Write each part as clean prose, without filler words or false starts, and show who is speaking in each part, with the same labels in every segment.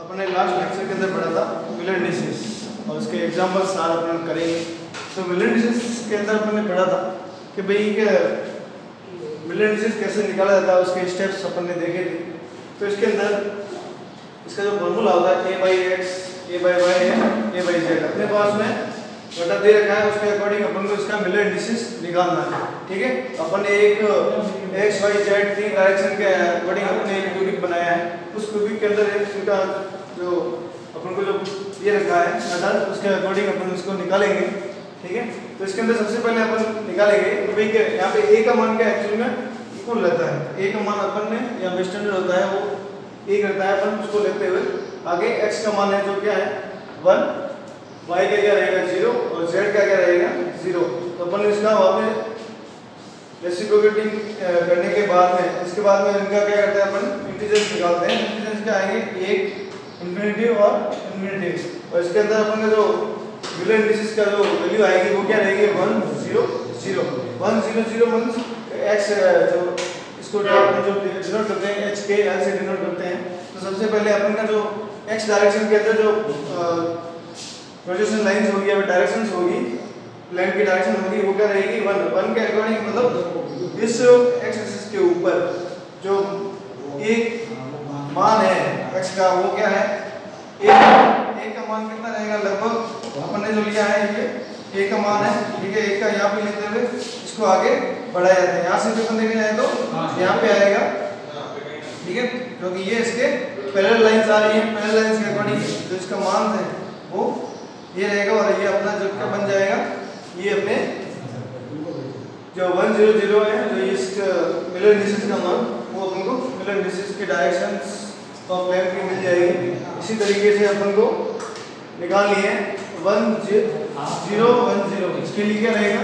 Speaker 1: अपने last lecture के अंदर पढ़ा था मिलर इंडिसेस और उसके एग्जाम्पल्स सारे अपन करेंगे। तो मिलर इंडिसेस के अंदर अपन ने पढ़ा था कि भाई मिलर इंडिसेस कैसे निकाला जाता है, उसके स्टेप्स अपन ने देखे थे। तो इसके अंदर इसका जो फॉर्मूला होता है a by x a by y है a बाई जेड, अपने पास में बटा दे रखा है, उसके अकॉर्डिंग अपन को इसका मिलर इंडिसेस निकालना है। ठीक है, अपन ने एक एक्स वाई जेड तीन डायरेक्शन के अकॉर्डिंग अपने एक क्यूबिक बनाया है। उस क्यूबिक के अंदर इनका जो अपन को जो ये रखा है मेथड, उसके अकॉर्डिंग अपन उसको निकालेंगे। ठीक है, तो इसके अंदर सबसे पहले अपन निकालेंगे भाई कि यहाँ पे a का मान क्या एक्चुअली में इक्वल रहता है। a का मान अपन ने यहाँ पे स्टैंडर्ड होता है वो 1 रहता है, अपन उसको लेते हुए आगे x का मान है जो क्या है 1, y का क्या रहेगा 0 और z का क्या रहेगा 0। तो अपन इसका वहाँ पे रेसिप्रोकेटिंग करने के बाद में इसके बाद में इनका क्या करते हैं अपन इंटीजर्स निकालते हैं। इंटीजर्स क्या आएंगे 1, इन्फिनिटी और इन्फिनिटी, और इसके अंदर अपन का जो मिलर इंडिसेस का जो वैल्यू आएगी वो क्या रहेगी 1 0 0 1 0 0 मींस x जो इसको अपन जो डिनोट करते हैं h के l से डिनोट करते हैं। तो सबसे पहले अपन का जो x डायरेक्शन के अंदर जो प्रोजेक्शन लाइंस होगी या डायरेक्शंस होगी, प्लेन की डायरेक्शन होगी, वो क्या रहेगी 1 के अकॉर्डिंग, मतलब इस x एक्सिस के ऊपर जो एक मान है x का वो क्या है 1 का मान कितना रहेगा, लगभग अपन ने जो लिया है ये 1 का मान है। ठीक है, 1 का यहाँ पे लेते हुए इसको आगे बढ़ाया जाता है। यहाँ से भी अपन देखे जाए तो यहाँ पे आएगा। ठीक है, क्योंकि ये इसके पैरेलल लाइंस आ रही है, पैरेलल लाइंस के अकॉर्डिंग जो इसका मान है वो ये रहेगा और ये अपना जो क्या बन जाएगा, ये अपने जो 1 0 0 है जो इस मिलर इंडिसेस का मान वो अपन को मिलर इंडिसेस के डायरेक्शंस ऑफ प्लेन की मिल जाएगी। इसी तरीके से अपन को निकाल लिए 1 0 1 0, इसके लिए क्या रहेगा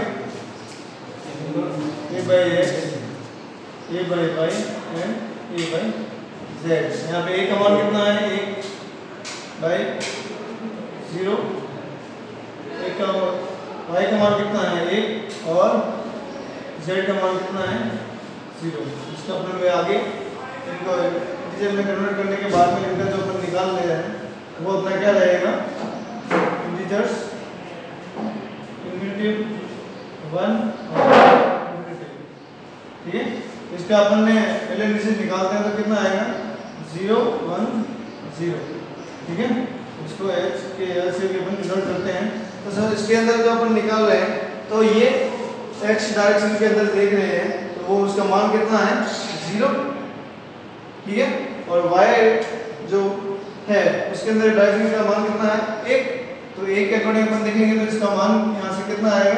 Speaker 1: a by x a by y and a by z. यहाँ पे a का मान कितना है 1 बाई 0, a का y का मान कितना है 1 और z का मान कितना है 0। इसका अपन में आगे इनको इंटीजर में कन्वर्ट करने के बाद में इनका जो अपन निकाल ले रहे हैं वो अपना क्या रहेगा इंटीजर्स इन्फिनिटी 1 और इन्फिनिटी। ठीक है, इसका अपन ने पहले इंटीजर निकालते हैं तो कितना आएगा 0 1 0। ठीक है, इसको h के l से भी अपन डिनोट करते हैं। तो सर इसके अंदर जो अपन निकाल रहे हैं तो ये x डायरेक्शन के अंदर देख रहे हैं तो वो उसका मान कितना है 0। ठीक है, और y जो है उसके अंदर डायरेक्शन का मान कितना है 1। तो 1 के अकॉर्डिंग अपन देखेंगे तो इसका मान यहाँ से कितना आएगा,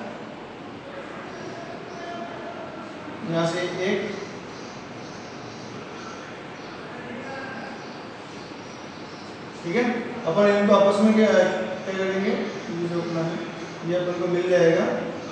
Speaker 1: यहाँ से 1। ठीक है, अपन इनको आपस में क्या करेंगे, ये जो अपना है ये अपन को मिल जाएगा।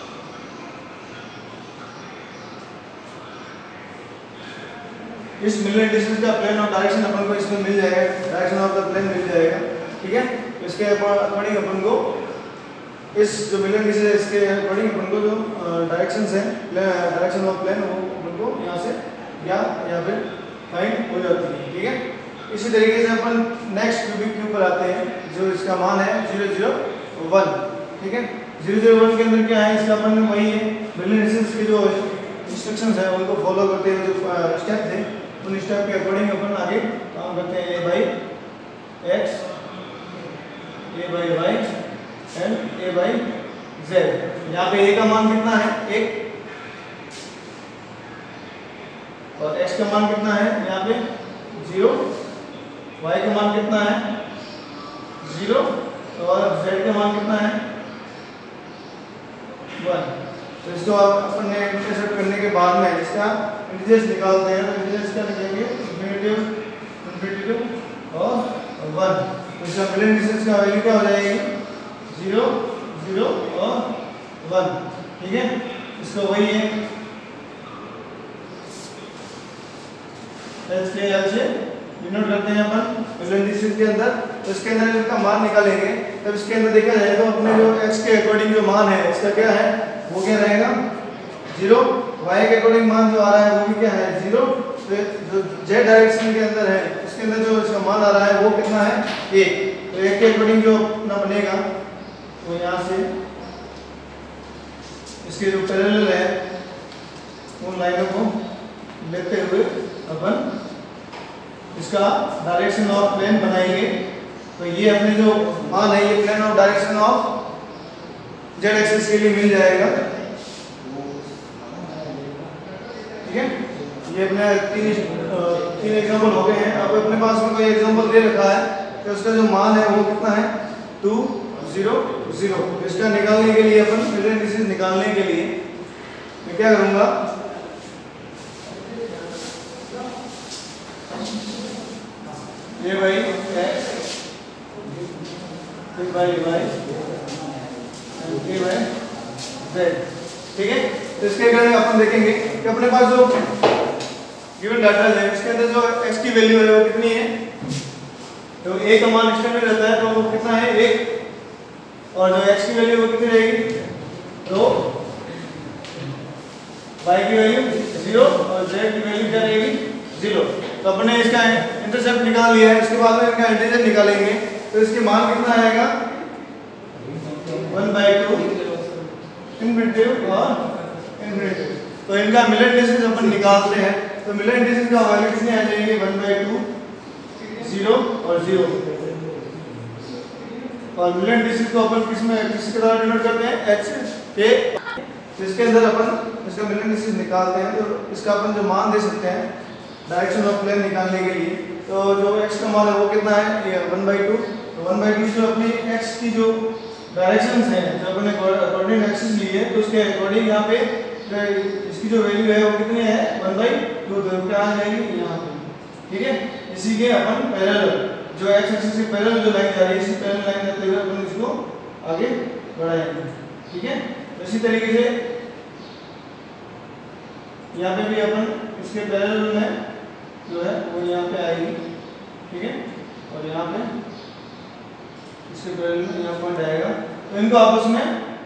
Speaker 1: इस मिलर इंडिसेस का प्लेन और डायरेक्शन अपन को इसमें मिल जाएगा, डायरेक्शन ऑफ द प्लेन मिल जाएगा। ठीक है, इसके अकॉर्डिंग अपन को इस जो मिलर इंडिसेस है इसके अकॉर्डिंग अपन को जो डायरेक्शंस हैं डायरेक्शन ऑफ प्लेन वो अपन को यहाँ से या फिर फाइंड हो जाती है। ठीक है, इसी तरीके से अपन नेक्स्ट क्यूबिक के ऊपर आते हैं जो इसका मान है 0 0 1। ठीक है, 0 0 1 के अंदर क्या है, इसका अपन वही है मिलर इंडिसेस के जो इंस्ट्रक्शंस है उनको फॉलो करते हुए जो स्टेप थे उन स्टेप के अकॉर्डिंग अपन आगे काम करते हैं। a by x a by y and a by z. यहाँ पे a का मान कितना है 1 और x का मान कितना है यहाँ पे 0, y का मान कितना है 0 और z का मान कितना है 1। तो इसको अपन ने इंटरसेप्ट करने के बाद में इसका इंटीजर्स निकालते हैं। तो इंटीजर्स क्या लिखेंगे इन्फिनिटी और 1। तो इसका मिलर इंडिसेस का वैल्यू क्या हो जाएगी 0 0 और 1। ठीक है, इसको वही है h के l से डिनोट करते हैं अपन मिलर इंडिसेस के अंदर। तो इसके अंदर इसका मान निकालेंगे तब इसके अंदर देखा जाए तो अपने जो x के अकॉर्डिंग जो मान है इसका क्या है वो क्या रहेगा 0, y के अकॉर्डिंग मान जो आ रहा है वो भी क्या है 0। तो जो z डायरेक्शन के अंदर है इसके इसके अंदर जो इसका मान आ रहा है वो कितना है 1। तो 1 के अकॉर्डिंग जो अपना बनेगा वो यहाँ से इसके जो पैरेलल है उन लाइनों को लेते हुए अपन इसका डायरेक्शन ऑफ प्लेन बनाएंगे। तो ये अपने जो मान है ये plane of direction of z axis के लिए मिल जाएगा। ठीक है, ये अपने तीन एग्जांपल हो गए हैं। अब अपने पास में कोई एग्जांपल दे रखा है तो उसका जो मान है वो कितना है 2 0 0। इसका निकालने के लिए अपन मिलर इंडिसेस निकालने के लिए मैं क्या करूंगा, ये भाई x बाई वाई के बाई z। ठीक है, तो इसके अकॉर्डिंग अपन देखेंगे कि अपने पास जो गिवन डाटा है इसके अंदर जो x की वैल्यू है वो कितनी है। तो a का मान स्टैंडर्ड रहता है तो वो कितना है 1, और जो x की वैल्यू वो कितनी रहेगी, तो y की वैल्यू 0 और z की वैल्यू क्या रहेगी 0। तो अपने इसका इंटरसेप्ट निकाल लिया है, इसके बाद में इनका इंटीजर निकालेंगे। तो इसके मान कितना आएगा 1/2 इनफिनिटिव और इनफिनिटिव। तो इनका मिलर इंडिसेस अपन निकालते हैं। तो मिलर इंडिसेस का वैल्यू कितने आ जाएंगे 1/2 0 और 0। और मिलर इंडिसेस को अपन किस के द्वारा डिनोट करते हैं h के। तो इसके अंदर अपन इसका मिलर इंडिसेस निकालते हैं। तो इसका अपन जो मान दे सकते हैं डायरेक्शन ऑफ प्लेन निकालने के लिए, तो जो x का मान है वो कितना है ये 1/2। तो 1/2 जो अपनी x की जो डायरेक्शंस हैं जो अपने कोऑर्डिनेट एक्सिस ली है तो उसके अकॉर्डिंग यहाँ पे इसकी जो वैल्यू है वो कितनी है 1/2। तो क्या आ जाएगी यहाँ पे। ठीक है, इसी के अपन पैरेलल जो x एक्सिस के पैरेलल जो लाइन जा रही है इसी पैरेलल लाइन जाते हुए अपन इसको आगे बढ़ाएंगे। ठीक है, तो इसी तरीके से यहाँ पे भी अपन इसके पैरेलल में जो है वो यहाँ पे आएगी। ठीक है, और यहाँ पे इसके पैरेलल में यहाँ पॉइंट आएगा। तो इनको आपस में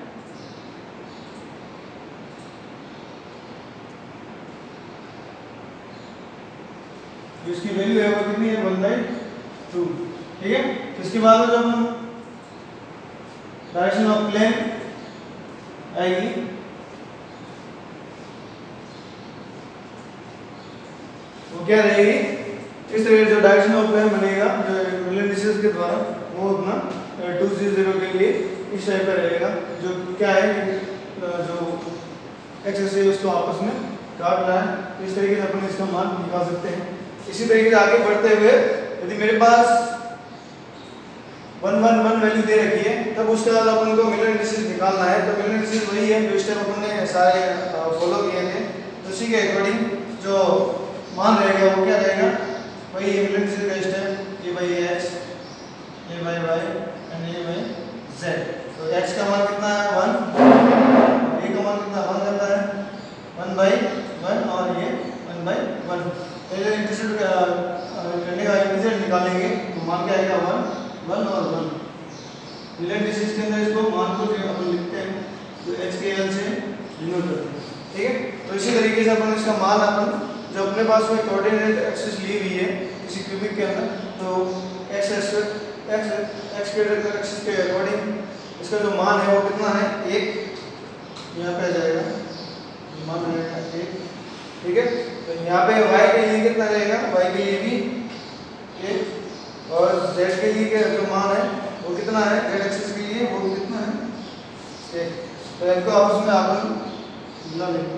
Speaker 1: इसकी वैल्यू है वो कितनी है 1/2। ठीक है, इसके बाद जब हम डायरेक्शन ऑफ प्लेन आएगी वो क्या रहेगी, इस तरह जो डायरेक्शन ऑफ प्लेन बनेगा जो मिलर इंडिसेस के द्वारा वो अपना 2 0 के लिए इस टाइप का रहेगा। जो क्या है जो एक्सिस है उसको आपस में काट रहा है। इस तरीके से अपन इसका मान निकाल सकते हैं। इसी तरीके से आगे बढ़ते हुए यदि मेरे पास 1 1 1 वैल्यू दे रखी है तब उसके बाद अपन को मिलर इंडिसेस निकालना है। तो मिलर इंडिसेस वही है जो स्टेप अपन ने सारे फॉलो किए थे। तो उसी के अकॉर्डिंग जो मान रहेगा वो क्या रहेगा, वही मिलर इंडिसेस का step a by x a by y and a by z। तो x का मान कितना है 1, a का मान कितना 1 रहता है 1/1 और ये 1/1। पहले इंटरसेप्ट करने का इंटीजर निकालेंगे तो मान क्या आएगा 1 1 और 1। मिलर इंडिसेस के अंदर इसको मान को अपन लिखते हैं तो h के l से डिनोट करते हैं। ठीक है, तो इसी तरीके से अपन इसका मान अपन जो अपने पास में कोऑर्डिनेट एक्सिस ली हुई है किसी क्यूबिक के अंदर, तो x एक्सिस के अकॉर्डिंग इसका जो मान है वो कितना है 1 यहाँ पे आ जाएगा, मान रहेगा 1। ठीक है, तो यहाँ पे y के लिए कितना रहेगा, y के लिए भी 1 और z के लिए जो मान है वो कितना है z एक्सिस के लिए वो कितना है 1। तो इनको आपस में अपन मिला लेंगे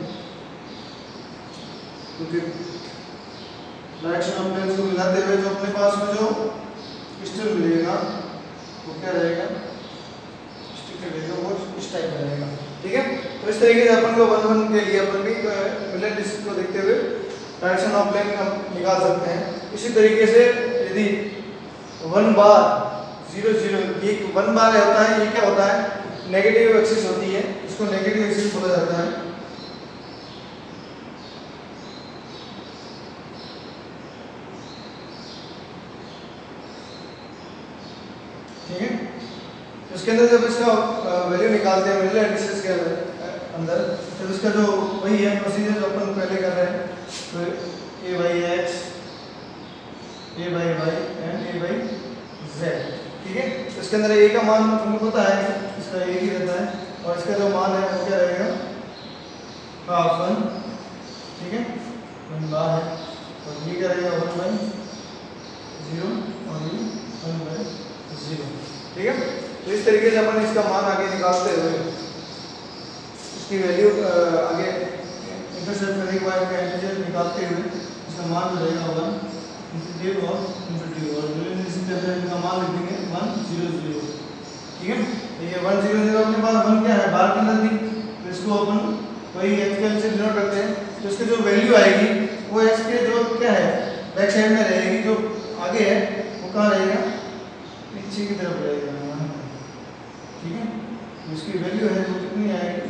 Speaker 1: क्योंकि डायरेक्शन ऑफ प्लेन्स को मिलाते हुए जो अपने पास में जो स्टिल मिलेगा वो क्या रहेगा, स्टिक रहेगा वो इस टाइप का रहेगा। ठीक है, तो इस तरीके से अपन को 1 1 के लिए अपन भी मिलर इंडिसेस को देखते हुए डायरेक्शन ऑफ प्लेन हम निकाल सकते हैं। इसी तरीके से यदि 1 बार 0 0 ये 1 बार होता है, ये क्या होता है नेगेटिव एक्सिस होती है, इसको नेगेटिव एक्सिस बोला जाता है। ठीक है, इसके अंदर जब इसका वैल्यू निकालते हैं मिलर इंडिसेस के अंदर जब इसका जो वही है प्रोसीजर जो अपन पहले कर रहे हैं, तो a by x a by y and a by z. ठीक है, तो इसके अंदर ए का मान तुमको पता है, इसका ए ही रहता है, और इसका जो मान है वो क्या रहेगा, हाफ 1। ठीक है, 1 बार है, और ये क्या रहेगा 1/0 और ये 1/0। ठीक है, तो इस तरीके से अपन इसका मान आगे निकालते हुए इसकी वैल्यू आगे इंटरसेप्ट करने के बाद इंटीजर निकालते हुए इसका मान जो रहेगा 1 और इन्फिनिटी, और के अंदर इनका मान लिख देंगे 1 0 0। ठीक है, तो ये 1 0 0 अपने पास 1 क्या है, बार के अंदर थी, तो इसको अपन वही x के से डिनोट करते हैं, तो इसकी जो वैल्यू आएगी वो x के जो क्या है बैक साइड में रहेगी, जो आगे है वो कहाँ रहेगा, पीछे की तरफ रहेगा। ठीक है, तो इसकी वैल्यू है वो कितनी आएगी,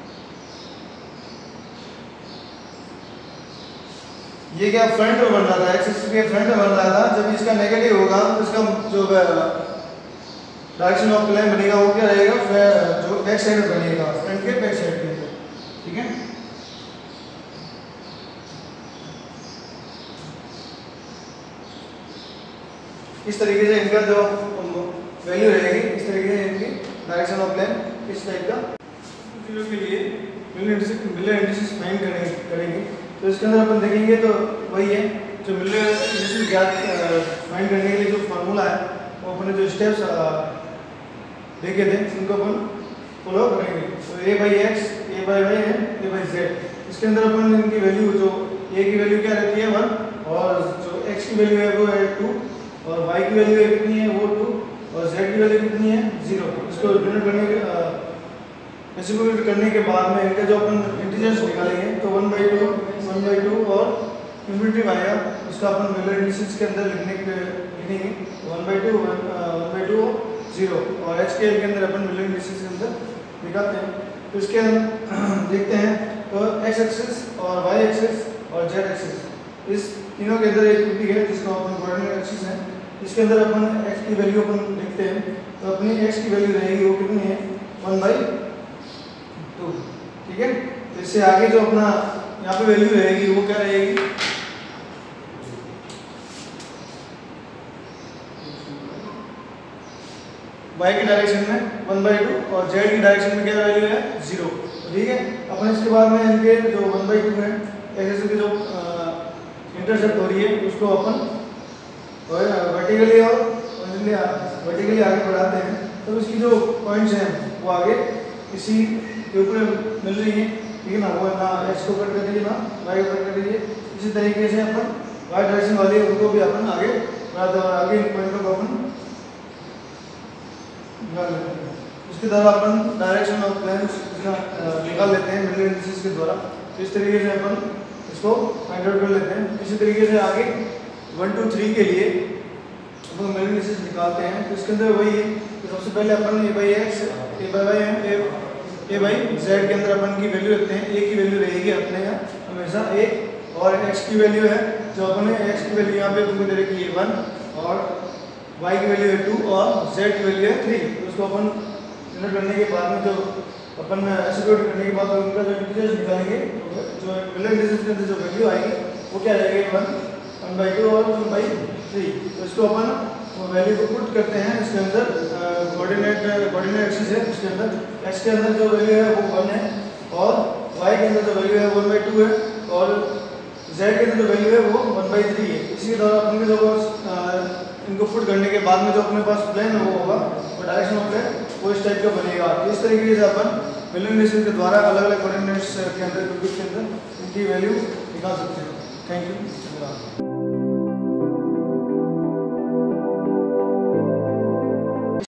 Speaker 1: ये क्या फ्रंट में बन रहा था, एक्सिस के फ्रंट में बन रहा था, जब इसका नेगेटिव होगा तो इसका जो डायरेक्शन ऑफ प्लेन बनेगा वो क्या रहेगा, जो बैक साइड में बनेगा, फ्रंट के बैक साइड के। ठीक है, इस तरीके से इनका जो वैल्यू रहेगी, इस तरीके से इनकी डायरेक्शन ऑफ प्लेन इस टाइप का। जीरो के लिए मिलर इंडिसेस फाइंड करेंगे, तो इसके अंदर अपन देखेंगे तो वही है, जो मिलर इंडिसेस ज्ञात फाइंड करने के लिए जो फार्मूला है वो अपने जो स्टेप्स देखे थे उनको अपन फॉलो करेंगे। तो a by x, a by y है, ए बाई जेड, इसके अंदर अपन इनकी वैल्यू, जो ए की वैल्यू क्या रहती है 1, और जो एक्स की वैल्यू है वो है 2, और वाई की वैल्यू है कितनी है वो 2, और जेड की वैल्यू कितनी है 0। इसको डिनोट करने के डिस्ट्रीब्यूट करने के बाद में इनका जो अपन इंटीजर्स निकालेंगे तो 1/2 और इन्फिनिटी आएगा, उसका अपन मिलर इंडिसेस के अंदर लिखेंगे 1/2 1/2 0, और एच के अंदर अपन मिलर इंडिसेस के अंदर निकालते हैं। तो इसके देखते हैं तो एक्स एक्सिस और वाई एक्सिस और जेड एक्सिस, इस तीनों के अंदर एक त्रुटि है जिसको अपन कोऑर्डिनेट एक्सिस है, इसके अंदर अपन एक्स की वैल्यू अपन लिखते हैं, तो अपनी एक्स की वैल्यू रहेगी वो कितनी है 1/2। ठीक है, तो इससे आगे जो अपना यहाँ पे वैल्यू रहेगी वो क्या रहेगी, y की डायरेक्शन में 1/2 और z की डायरेक्शन में क्या वैल्यू है 0। ठीक है, अपन इसके बाद में इनके जो 1/2 है एक्सिस की जो इंटरसेप्ट हो रही है उसको अपन वर्टिकली और वर्टिकली आगे बढ़ाते हैं, तो उसकी जो पॉइंट्स हैं वो आगे इसी के ऊपर मिल रही है। ठीक है ना, वो ना एक्स को कट कर दीजिए ना वाई को कट कर दीजिए, इसी तरीके से अपन वाई डायरेक्शन वाली उनको भी अपन आगे बढ़ाते हैं, और आगे इन पॉइंटों को अपन निकाल लेते हैं। उसके द्वारा अपन डायरेक्शन ऑफ प्लेन्स निकाल लेते हैं मिलर इंडिसेस के द्वारा। तो इस तरीके से अपन इसको फाइंड आउट कर लेते हैं। इसी तरीके से आगे 1 2 3 के लिए अपन मिलर इंडिसेस निकालते हैं, तो इसके अंदर वही है, तो सबसे पहले अपन a by x, a by y and a by z के अंदर अपन की वैल्यू रखते हैं। ए की वैल्यू रहेगी अपने यहाँ हमेशा 1, और एक्स की वैल्यू है जो अपने एक्स की वैल्यू यहाँ पे तुमको दे रखी है 1, और वाई की वैल्यू है 2, और जेड की वैल्यू है 3। तो उसको अपन डिनोट करने के बाद में जो अपन एसोसिएट करने के बाद उनका जो इंटीजर्स निकालेंगे, जो मिलर इंडिसेस के अंदर जो वैल्यू आएगी वो क्या रहेगी 1/2 और 1/3। तो इसको अपन वैल्यू को पुट करते हैं इसके अंदर, कोऑर्डिनेट एक्सिस है उसके अंदर, एक्स के अंदर जो वैल्यू है वो 1 है, और वाई के अंदर जो वैल्यू है 1/2 है, और जेड के अंदर जो वैल्यू है वो 1/3 है। इसी द्वारा अपन के जो इनको पुट करने के बाद में जो अपने पास प्लेन वो होगा वो डायरेक्शन ऑफ प्लेन वो इस टाइप का बनेगा। तो इस तरीके से अपन मिलर इंडिसेस के द्वारा अलग अलग कोऑर्डिनेट्स के अंदर इनकी वैल्यू निकाल सकते हैं। Thank you.